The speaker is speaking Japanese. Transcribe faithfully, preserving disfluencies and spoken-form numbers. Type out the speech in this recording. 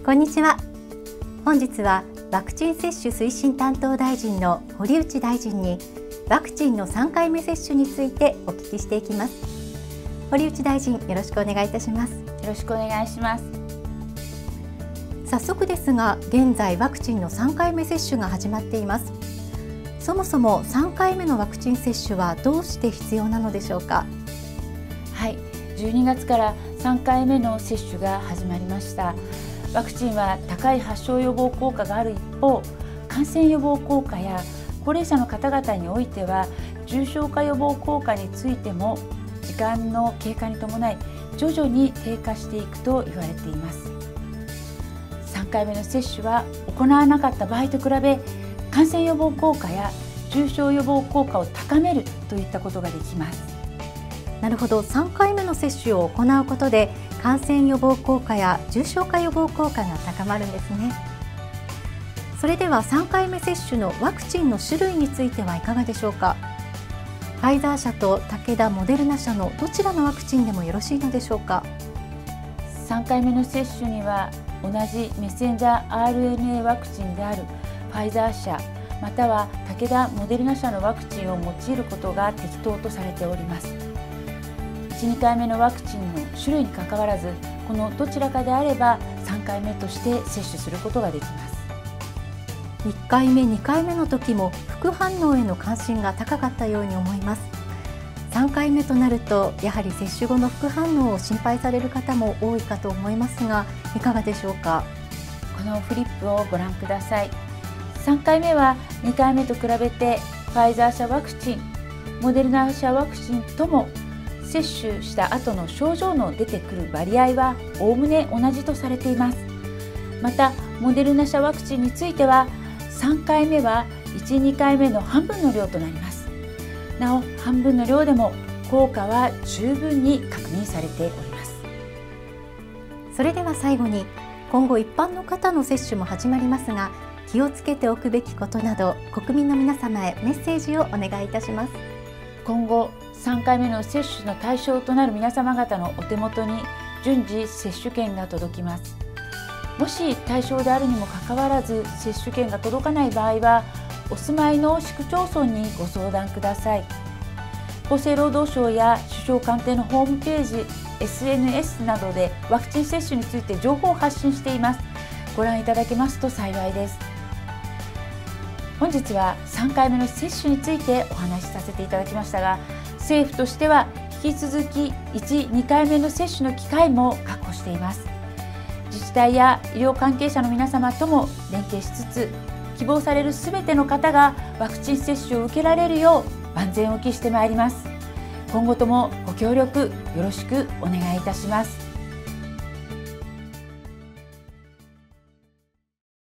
こんにちは。本日はワクチン接種推進担当大臣の堀内大臣にワクチンのさんかいめ接種についてお聞きしていきます。堀内大臣、よろしくお願いいたします。よろしくお願いします。 早速ですが、現在ワクチンのさんかいめ接種が始まっています。そもそもさんかいめのワクチン接種はどうして必要なのでしょうか。 はい、じゅうにがつからさんかいめの接種が始まりました。ワクチンは高い発症予防効果がある一方、感染予防効果や高齢者の方々においては重症化予防効果についても時間の経過に伴い徐々に低下していくと言われています。さんかいめの接種は行わなかった場合と比べ、感染予防効果や重症予防効果を高めるといったことができます。 なるほど、さんかいめの接種を行うことで感染予防効果や重症化予防効果が高まるんですね。それではさんかいめ接種のワクチンの種類についてはいかがでしょうか。ファイザー社と武田モデルナ社のどちらのワクチンでもよろしいのでしょうか。 さんかいめの接種には同じメッセンジャー アールエヌエー ワクチンであるファイザー社または武田モデルナ社のワクチンを用いることが適当とされております。いち、にかいめのワクチンの種類にかかわらず、このどちらかであればさんかいめとして接種することができます。 いっかいめ、にかいめの時も副反応への関心が高かったように思います。さんかいめとなるとやはり接種後の副反応を心配される方も多いかと思いますが、いかがでしょうか。 このフリップをご覧ください。さんかいめはにかいめと比べてファイザー社ワクチン、モデルナ社ワクチンとも接種した後の症状の出てくる割合はおおむね同じとされています。またモデルナ社ワクチンについてはさんかいめはいち、にかいめの半分の量となります。なお半分の量でも効果は十分に確認されております。 それでは最後に、今後一般の方の接種も始まりますが、気をつけておくべきことなど国民の皆様へメッセージをお願いいたします。 今後さんかいめの接種の対象となる皆様方のお手元に順次接種券が届きます。もし対象であるにもかかわらず接種券が届かない場合は、お住まいの市区町村にご相談ください。厚生労働省や首相官邸のホームページ、エスエヌエス などでワクチン接種について情報を発信しています。ご覧いただけますと幸いです。本日はさんかいめの接種についてお話しさせていただきましたが、政府としては引き続きいち、にかいめの接種の機会も確保しています。自治体や医療関係者の皆様とも連携しつつ、希望されるすべての方がワクチン接種を受けられるよう万全を期してまいります。今後ともご協力よろしくお願いいたします。